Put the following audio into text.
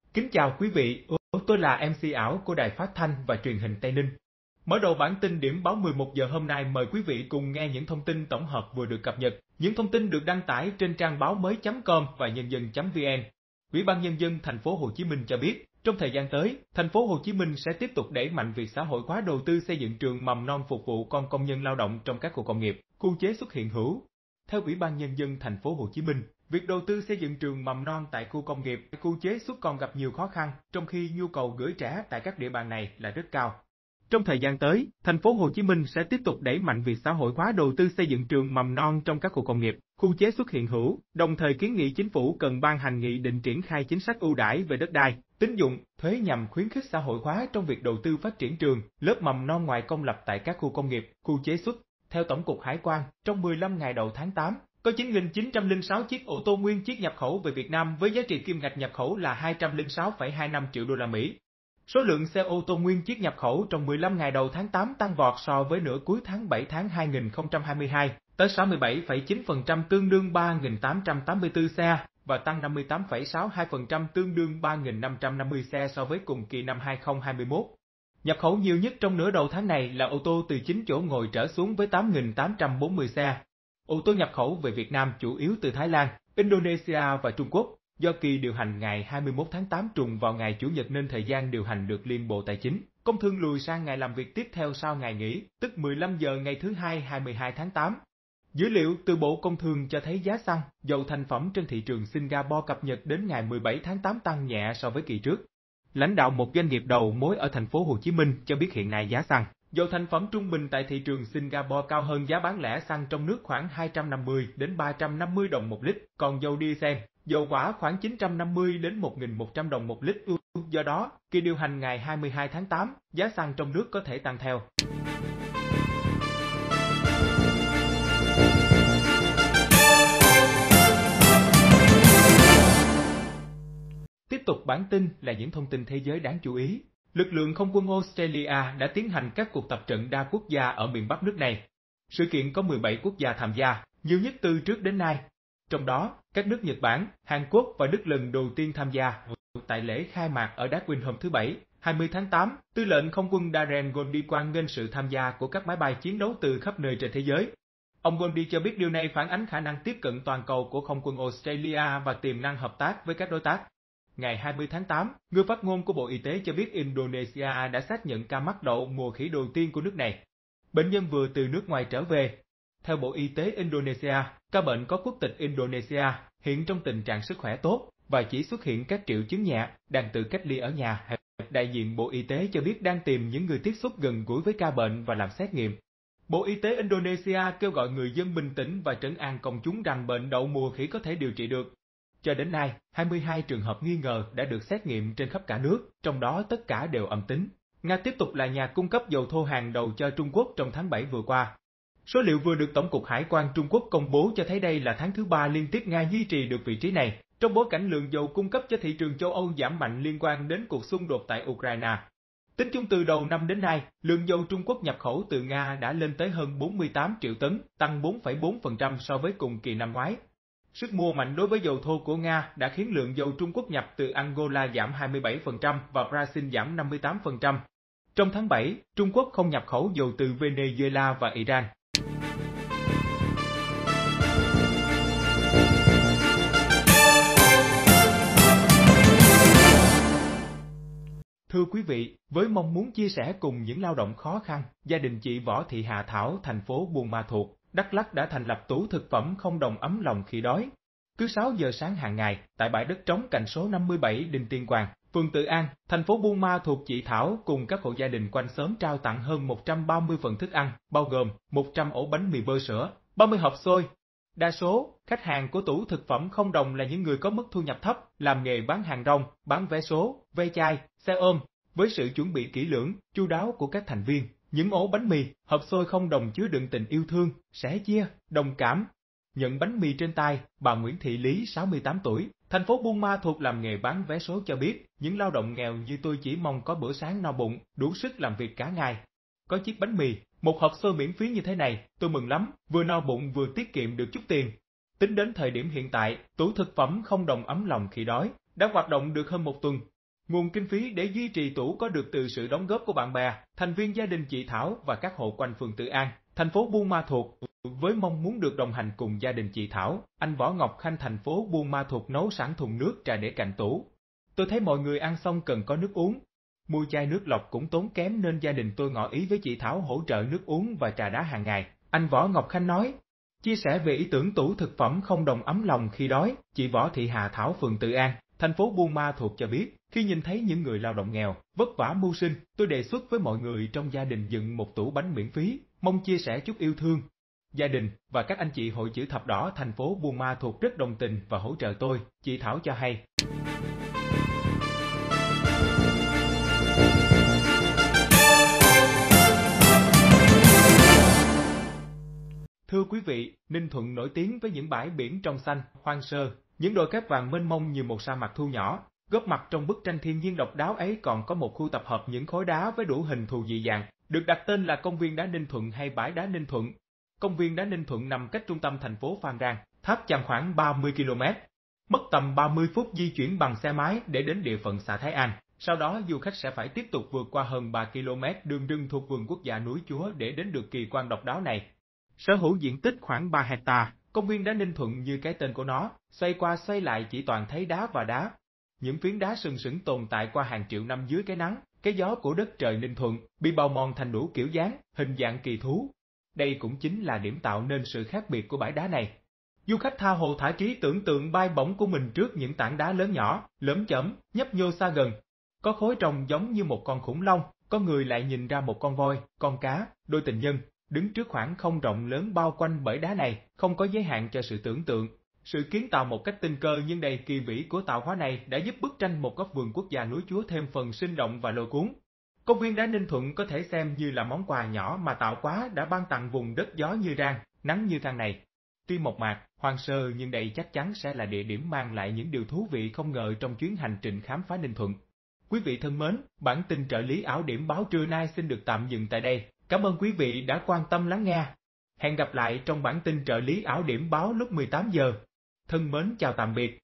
Kính chào quý vị, tôi là MC ảo của Đài Phát thanh và Truyền hình Tây Ninh. Mở đầu bản tin điểm báo 11 giờ hôm nay, mời quý vị cùng nghe những thông tin tổng hợp vừa được cập nhật. Những thông tin được đăng tải trên trang báo mới.com và nhân dân.vn. Ủy ban Nhân dân thành phố Hồ Chí Minh cho biết, trong thời gian tới, thành phố Hồ Chí Minh sẽ tiếp tục đẩy mạnh việc xã hội hóa đầu tư xây dựng trường mầm non phục vụ con công nhân lao động trong các khu công nghiệp, khu chế xuất hiện hữu. Theo Ủy ban Nhân dân thành phố Hồ Chí Minh, việc đầu tư xây dựng trường mầm non tại khu công nghiệp, khu chế xuất còn gặp nhiều khó khăn, trong khi nhu cầu gửi trẻ tại các địa bàn này là rất cao. Trong thời gian tới, thành phố Hồ Chí Minh sẽ tiếp tục đẩy mạnh việc xã hội hóa đầu tư xây dựng trường mầm non trong các khu công nghiệp, khu chế xuất hiện hữu, đồng thời kiến nghị chính phủ cần ban hành nghị định triển khai chính sách ưu đãi về đất đai, tín dụng, thuế nhằm khuyến khích xã hội hóa trong việc đầu tư phát triển trường, lớp mầm non ngoài công lập tại các khu công nghiệp, khu chế xuất. Theo Tổng cục Hải quan, trong 15 ngày đầu tháng 8, có 9.906 chiếc ô tô nguyên chiếc nhập khẩu về Việt Nam với giá trị kim ngạch nhập khẩu là 206,25 triệu đô la Mỹ. Số lượng xe ô tô nguyên chiếc nhập khẩu trong 15 ngày đầu tháng 8 tăng vọt so với nửa cuối tháng 7 tháng 2022, tới 67,9% tương đương 3.884 xe, và tăng 58,62% tương đương 3.550 xe so với cùng kỳ năm 2021. Nhập khẩu nhiều nhất trong nửa đầu tháng này là ô tô từ 9 chỗ ngồi trở xuống với 8.840 xe. Ô tô nhập khẩu về Việt Nam chủ yếu từ Thái Lan, Indonesia và Trung Quốc. Do kỳ điều hành ngày 21 tháng 8 trùng vào ngày Chủ nhật nên thời gian điều hành được Liên Bộ Tài chính, Công Thương lùi sang ngày làm việc tiếp theo sau ngày nghỉ, tức 15 giờ ngày thứ Hai 22 tháng 8. Dữ liệu từ Bộ Công Thương cho thấy giá xăng, dầu thành phẩm trên thị trường Singapore cập nhật đến ngày 17 tháng 8 tăng nhẹ so với kỳ trước. Lãnh đạo một doanh nghiệp đầu mối ở thành phố Hồ Chí Minh cho biết hiện nay giá xăng, dầu thành phẩm trung bình tại thị trường Singapore cao hơn giá bán lẻ xăng trong nước khoảng 250 đến 350 đồng một lít, còn dầu diesel, dầu hỏa khoảng 950 đến 1.100 đồng một lít. Do đó, kỳ điều hành ngày 22 tháng 8, giá xăng trong nước có thể tăng theo. Tiếp tục bản tin là những thông tin thế giới đáng chú ý. Lực lượng không quân Australia đã tiến hành các cuộc tập trận đa quốc gia ở miền Bắc nước này. Sự kiện có 17 quốc gia tham gia, nhiều nhất từ trước đến nay. Trong đó, các nước Nhật Bản, Hàn Quốc và Đức lần đầu tiên tham gia. Tại lễ khai mạc ở Darwin hôm thứ Bảy, 20 tháng 8, Tư lệnh Không quân Darren Goldie hoan nghênh sự tham gia của các máy bay chiến đấu từ khắp nơi trên thế giới. Ông Goldie cho biết điều này phản ánh khả năng tiếp cận toàn cầu của Không quân Australia và tiềm năng hợp tác với các đối tác. Ngày 20 tháng 8, người phát ngôn của Bộ Y tế cho biết Indonesia đã xác nhận ca mắc đậu mùa khỉ đầu tiên của nước này. Bệnh nhân vừa từ nước ngoài trở về. Theo Bộ Y tế Indonesia, ca bệnh có quốc tịch Indonesia, hiện trong tình trạng sức khỏe tốt và chỉ xuất hiện các triệu chứng nhẹ, đang tự cách ly ở nhà. Đại diện Bộ Y tế cho biết đang tìm những người tiếp xúc gần gũi với ca bệnh và làm xét nghiệm. Bộ Y tế Indonesia kêu gọi người dân bình tĩnh và trấn an công chúng rằng bệnh đậu mùa khỉ có thể điều trị được. Cho đến nay, 22 trường hợp nghi ngờ đã được xét nghiệm trên khắp cả nước, trong đó tất cả đều âm tính. Nga tiếp tục là nhà cung cấp dầu thô hàng đầu cho Trung Quốc trong tháng 7 vừa qua. Số liệu vừa được Tổng cục Hải quan Trung Quốc công bố cho thấy đây là tháng thứ 3 liên tiếp Nga duy trì được vị trí này, trong bối cảnh lượng dầu cung cấp cho thị trường châu Âu giảm mạnh liên quan đến cuộc xung đột tại Ukraine. Tính chung từ đầu năm đến nay, lượng dầu Trung Quốc nhập khẩu từ Nga đã lên tới hơn 48 triệu tấn, tăng 4,4% so với cùng kỳ năm ngoái. Sức mua mạnh đối với dầu thô của Nga đã khiến lượng dầu Trung Quốc nhập từ Angola giảm 27% và Brazil giảm 58%. Trong tháng 7, Trung Quốc không nhập khẩu dầu từ Venezuela và Iran. Thưa quý vị, với mong muốn chia sẻ cùng những lao động khó khăn, gia đình chị Võ Thị Hà Thảo, thành phố Buôn Ma Thuột, Đắk Lắk đã thành lập tủ thực phẩm không đồng ấm lòng khi đói. Cứ 6 giờ sáng hàng ngày, tại bãi đất trống cạnh số 57 Đinh Tiên Quang, phường Tự An, thành phố Buôn Ma Thuột, chị Thảo cùng các hộ gia đình quanh xóm trao tặng hơn 130 phần thức ăn, bao gồm 100 ổ bánh mì bơ sữa, 30 hộp xôi. Đa số, khách hàng của tủ thực phẩm không đồng là những người có mức thu nhập thấp, làm nghề bán hàng rong, bán vé số, ve chai, xe ôm. Với sự chuẩn bị kỹ lưỡng, chu đáo của các thành viên, những ổ bánh mì, hộp xôi không đồng chứa đựng tình yêu thương, sẻ chia, đồng cảm. Nhận bánh mì trên tay, bà Nguyễn Thị Lý 68 tuổi, thành phố Buôn Ma Thuột làm nghề bán vé số cho biết, những lao động nghèo như tôi chỉ mong có bữa sáng no bụng, đủ sức làm việc cả ngày. Có chiếc bánh mì, một hộp xôi miễn phí như thế này, tôi mừng lắm, vừa no bụng vừa tiết kiệm được chút tiền. Tính đến thời điểm hiện tại, tủ thực phẩm không đồng ấm lòng khi đói đã hoạt động được hơn một tuần. Nguồn kinh phí để duy trì tủ có được từ sự đóng góp của bạn bè, thành viên gia đình chị Thảo và các hộ quanh phường Tự An, thành phố Buôn Ma Thuột. Với mong muốn được đồng hành cùng gia đình chị Thảo, anh Võ Ngọc Khanh thành phố Buôn Ma Thuột nấu sẵn thùng nước trà để cạnh tủ. Tôi thấy mọi người ăn xong cần có nước uống. Mua chai nước lọc cũng tốn kém nên gia đình tôi ngỏ ý với chị Thảo hỗ trợ nước uống và trà đá hàng ngày. Anh Võ Ngọc Khanh nói. Chia sẻ về ý tưởng tủ thực phẩm không đồng ấm lòng khi đói, chị Võ Thị Hà Thảo phường Tự An, thành phố Buôn Ma Thuột cho biết, khi nhìn thấy những người lao động nghèo, vất vả mưu sinh, tôi đề xuất với mọi người trong gia đình dựng một tủ bánh miễn phí, mong chia sẻ chút yêu thương. Gia đình và các anh chị Hội Chữ Thập Đỏ thành phố Buôn Ma Thuột rất đồng tình và hỗ trợ tôi, chị Thảo cho hay. Thưa quý vị, Ninh Thuận nổi tiếng với những bãi biển trong xanh, hoang sơ, những đồi cát vàng mênh mông như một sa mạc thu nhỏ. Góp mặt trong bức tranh thiên nhiên độc đáo ấy còn có một khu tập hợp những khối đá với đủ hình thù dị dạng, được đặt tên là Công viên đá Ninh Thuận hay Bãi đá Ninh Thuận. Công viên đá Ninh Thuận nằm cách trung tâm thành phố Phan Rang, Tháp Chàm khoảng 30 km. Mất tầm 30 phút di chuyển bằng xe máy để đến địa phận xã Thái An. Sau đó du khách sẽ phải tiếp tục vượt qua hơn 3 km đường rừng thuộc vườn quốc gia núi Chúa để đến được kỳ quan độc đáo này. Sở hữu diện tích khoảng 3 hecta, công viên đá Ninh Thuận như cái tên của nó, xoay qua xoay lại chỉ toàn thấy đá và đá. Những phiến đá sừng sững tồn tại qua hàng triệu năm dưới cái nắng, cái gió của đất trời Ninh Thuận, bị bào mòn thành đủ kiểu dáng, hình dạng kỳ thú. Đây cũng chính là điểm tạo nên sự khác biệt của bãi đá này. Du khách tha hồ thả trí tưởng tượng bay bổng của mình trước những tảng đá lớn nhỏ, lởm chởm, nhấp nhô xa gần. Có khối trông giống như một con khủng long, có người lại nhìn ra một con voi, con cá, đôi tình nhân. Đứng trước khoảng không rộng lớn bao quanh bởi đá này, không có giới hạn cho sự tưởng tượng. Sự kiến tạo một cách tinh cơ nhưng đầy kỳ vĩ của tạo hóa này đã giúp bức tranh một góc vườn quốc gia núi Chúa thêm phần sinh động và lôi cuốn. Công viên đá Ninh Thuận có thể xem như là món quà nhỏ mà tạo hóa đã ban tặng vùng đất gió như rang, nắng như than này. Tuy mộc mạc, hoang sơ nhưng đây chắc chắn sẽ là địa điểm mang lại những điều thú vị không ngờ trong chuyến hành trình khám phá Ninh Thuận. Quý vị thân mến, bản tin trợ lý ảo điểm báo trưa nay xin được tạm dừng tại đây. Cảm ơn quý vị đã quan tâm lắng nghe. Hẹn gặp lại trong bản tin trợ lý ảo điểm báo lúc 18 giờ. Thân mến chào tạm biệt.